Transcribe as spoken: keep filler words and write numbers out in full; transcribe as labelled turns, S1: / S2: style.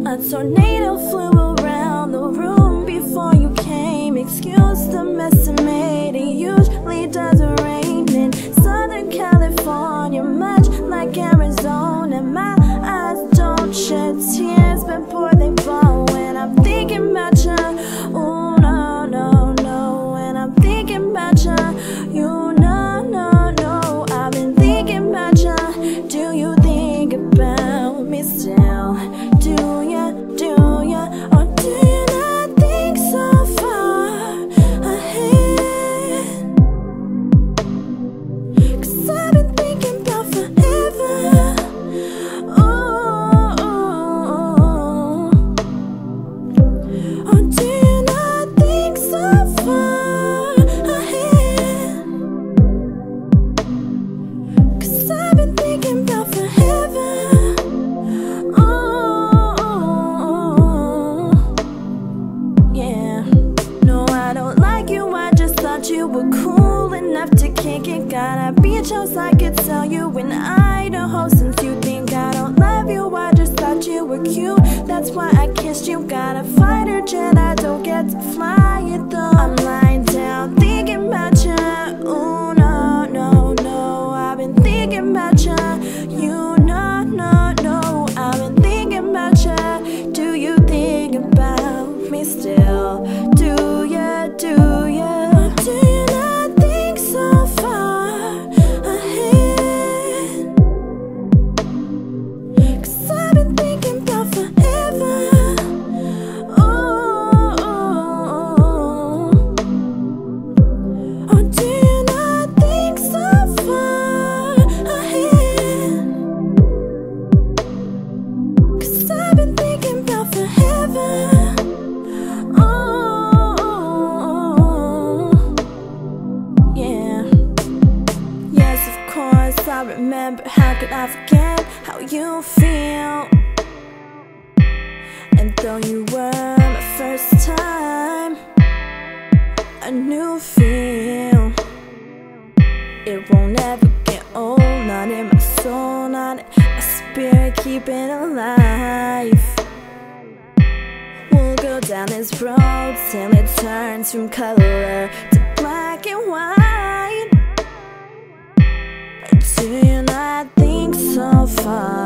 S1: A tornado flew around the room before you came. Excuse the mess I made. It usually doesn't rain in Southern California, much like Arizona. My eyes don't shed tears, but boy, they fall when I'm thinking about you. Ooh, no, no, no. When I'm thinking about you, you know, no, no. I've been thinking about you. Do you think about me still? Do ya, do ya, or do you not think so far ahead? 'Cause I've been thinking about forever. Ooh, or do you not think so far ahead? 'Cause I've been thinking about forever. You were cool enough to kick it. Gotta be chose I could tell you in Idaho. Since you think I don't love you, I just thought you were cute. That's why I kissed you. Got a fighter jet, I don't get to fly it though. I'm lying down thinking about you. Ooh, no, no, no. I've been thinking about you. You know, no, no. I've been thinking about you. Do you think about me still? Do ya, do ya? Do you not think so far ahead? 'Cause I've been thinking about forever. Ooh, or do you not think so far ahead? 'Cause I've been thinking about forever. I remember, how could I forget how you feel? And though you were my first time, a new feel. It won't ever get old, not in my soul, not in my spirit, keep it alive. We'll go down this road till it turns from color to black and white. Do you not think so far